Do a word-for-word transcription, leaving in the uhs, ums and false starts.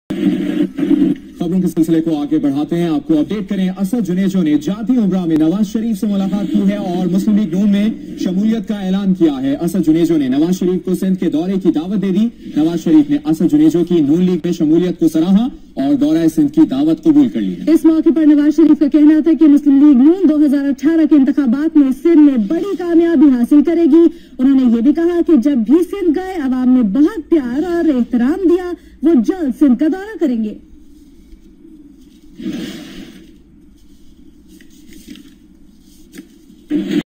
खबरों के सिलसिले को आगे बढ़ाते हैं, आपको अपडेट करें। असद जुनेजो ने जाती उम्रा में नवाज शरीफ से मुलाकात की है और मुस्लिम लीग नून में शमूलियत का ऐलान किया है। असद जुनेजो ने नवाज शरीफ को सिंध के दौरे की दावत दे दी। नवाज शरीफ ने असद जुनेजो की नून लीग में शमूलियत को सराहा और दौरा सिंध की दावत कबूल कर ली। इस मौके पर नवाज शरीफ का कहना था कि मुस्लिम लीग नून दो हजार अठारह के इंतखाबात में सिंध में बड़ी कामयाबी हासिल करेगी। उन्होंने ये भी कहा कि जब भी सिंध गए अवाम ने बहुत प्यार और एहतराम दिया, वो जल्द सिंध का दौरा करेंगे।